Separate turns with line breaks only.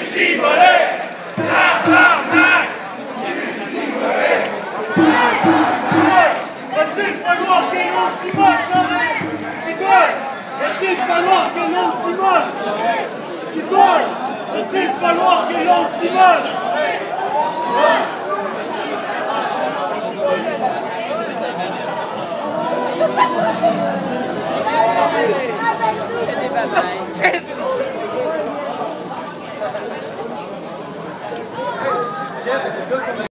Va-t-il falloir que l'on s'y moque, Cigole? Va-t-il falloir que l'on s'y moque? Cigole, va-t-il falloir que l'on s'y moque?